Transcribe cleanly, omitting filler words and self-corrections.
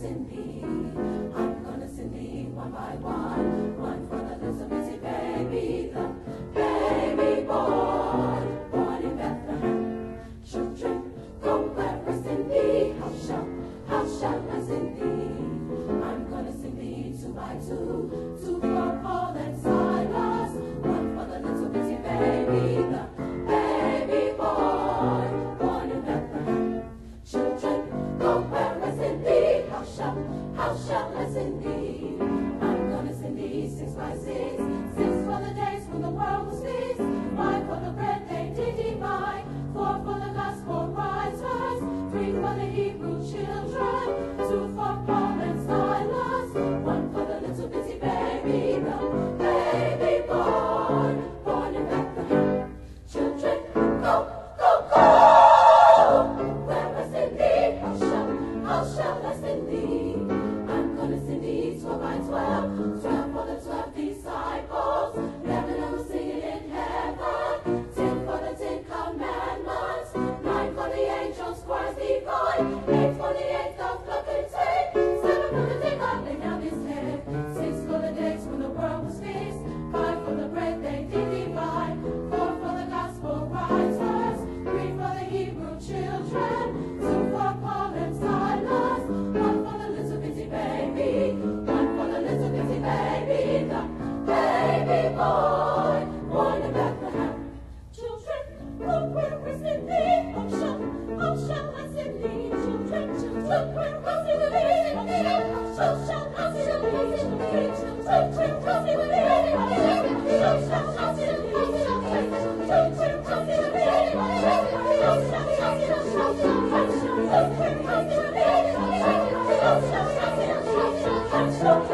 send thee. I'm gonna send thee one by one. One for the little bitty baby, the baby boy, born in Bethlehem. Children, go where I send thee. How shall I send thee? I'm gonna send thee two by two. Two for Paul and Silas. One for the little bitty baby, the baby boy, born in Bethlehem. Children, go where I send thee. How shall I send thee? I'm gonna send thee 6 by 6. 6 for the days when the world was fixed. 5 for the bread they did divide. 4 for the gospel writers. 3 for the Hebrew children. 2 for Paul and Silas. 1 for the little bitty baby, the baby boy, born in Bethlehem. Children, go, go, go! Where I send thee? How shall I send thee? I'm gonna send thee 12 by 12. 12 for the 12 disciples. 11 of them singing in heaven. 10 for the 10 commandments. 9 for the angels, choirs divine. 8 for the 8 of flock and take. 7 for the day God laid down his head. 6 for the days when the world was fixed. 5 for the bread they did divide. 4 for the gospel writers. 3 for the Hebrew children. 2 for Paul and Silas. 1 for the little bitty baby. 1 for the little bitty baby, the baby boy, born in Bethlehem. Children, look where I send thee. How shall I send thee? Children, look where I send thee. How shall I send thee? Children, look where I send thee. How shall I send thee? Children, look where I send thee. How shall I send thee? Look where I send thee. How shall I send thee?